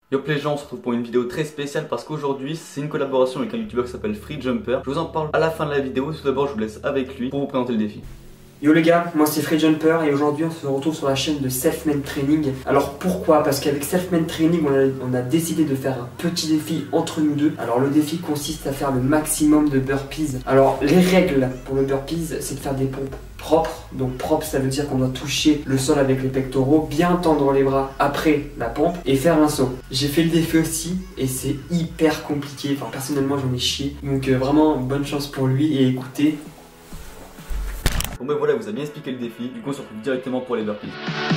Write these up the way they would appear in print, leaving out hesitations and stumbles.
Yo les gens, on se retrouve pour une vidéo très spéciale parce qu'aujourd'hui c'est une collaboration avec un youtubeur qui s'appelle FreeJumper. Je vous en parle à la fin de la vidéo, tout d'abord je vous laisse avec lui pour vous présenter le défi. Yo les gars, moi c'est FreeJumper et aujourd'hui on se retrouve sur la chaîne de Self-Made Training. Alors pourquoi? Parce qu'avec Self-Made Training on a décidé de faire un petit défi entre nous deux. Alors le défi consiste à faire le maximum de burpees. Alors les règles pour le burpees, c'est de faire des pompes propres. Donc propre, ça veut dire qu'on doit toucher le sol avec les pectoraux, bien tendre les bras après la pompe et faire un saut. J'ai fait le défi aussi et c'est hyper compliqué. Enfin personnellement j'en ai chié. Donc vraiment bonne chance pour lui et écoutez. Bon ben voilà, vous avez bien expliqué le défi, du coup on se retrouve directement pour les burpees.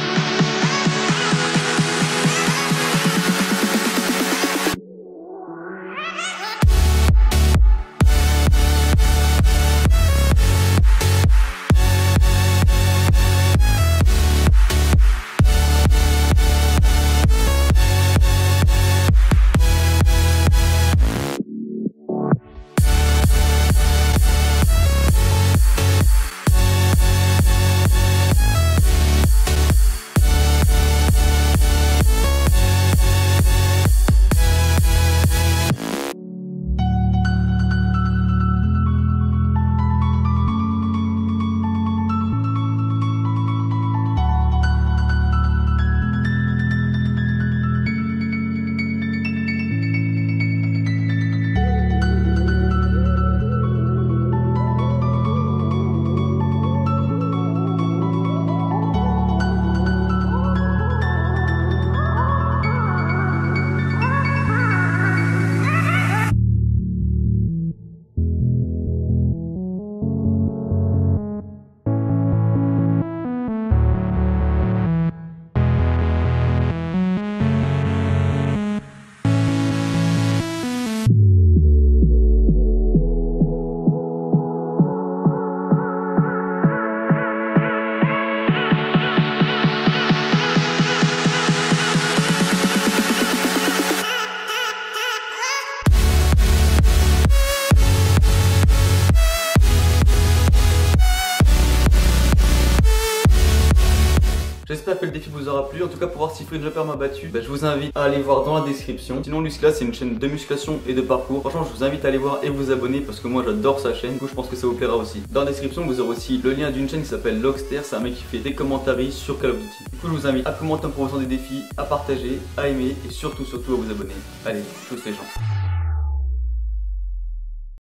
J'espère que le défi vous aura plu. En tout cas, pour voir si FreeJumper m'a battu, je vous invite à aller voir dans la description. Sinon, Luscla, c'est une chaîne de musculation et de parcours. Franchement, je vous invite à aller voir et vous abonner parce que moi j'adore sa chaîne. Du coup, je pense que ça vous plaira aussi. Dans la description, vous aurez aussi le lien d'une chaîne qui s'appelle Logster. C'est un mec qui fait des commentaires sur Call of Duty. Du coup, je vous invite à commenter en promotion des défis, à partager, à aimer et surtout à vous abonner. Allez, tous les gens.